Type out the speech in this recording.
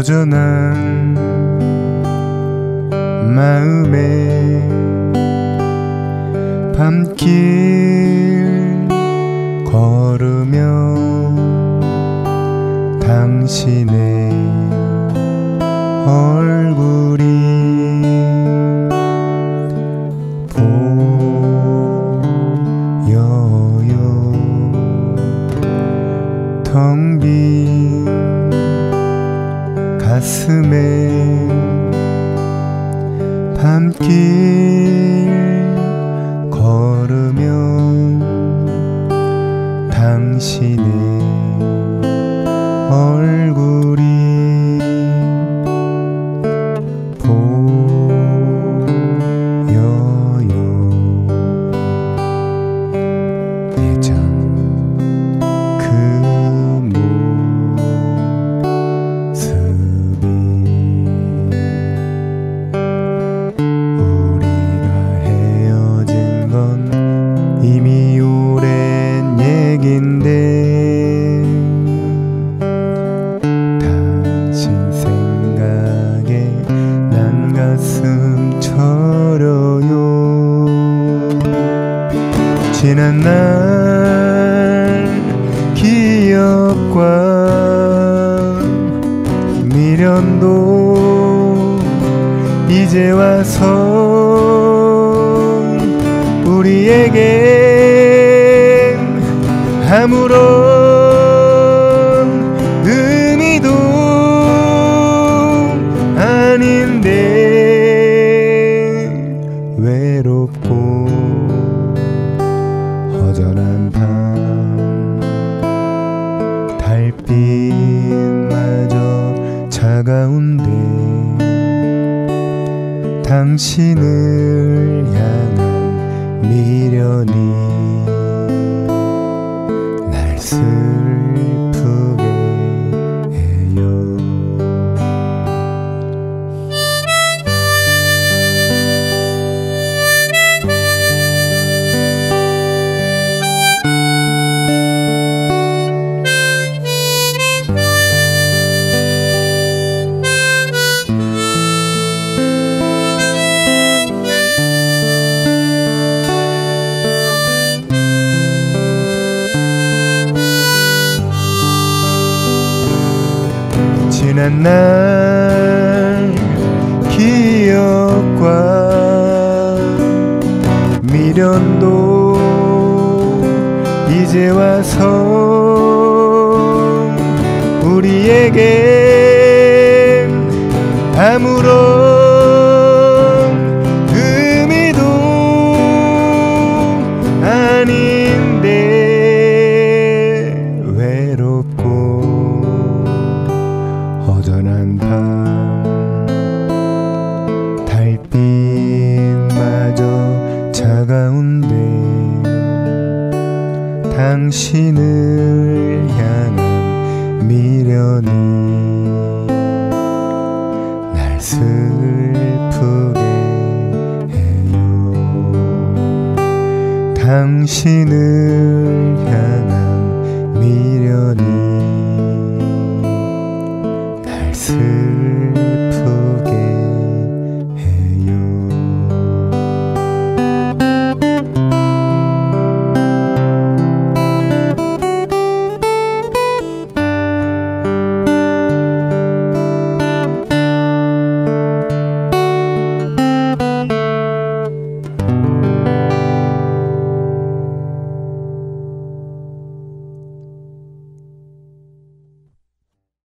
허전한 마음에 밤길 걸으며 당신의 얼굴이 보여요. 텅 빈 가슴에 밤길 걸으며 당신의 얼굴이 보여요. 예전 그 모습이 우리가 헤어진 건 이미 오랜 얘긴데 당신 생각에 난 가슴 저려요. 지난 날 기억과 미련도 이제 와서 우리에겐 아무런 의미도 아닌데 외롭고 허전한 밤 달빛마저 차가운데 당신을 향한 미련이 날 슬프게 해요. 지난 날 기억과 미련도 이제 와서 우리에겐 아무런 의미도 아닌데 외롭고 허전한 밤 달빛마저 차가운데 당신을 향한 미련이 날 슬프게 해요. 당신을 향한 미련이 날 슬프게